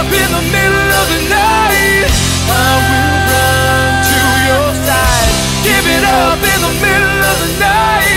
up in the middle of the night, I will run to your side. Give it up in the middle of the night.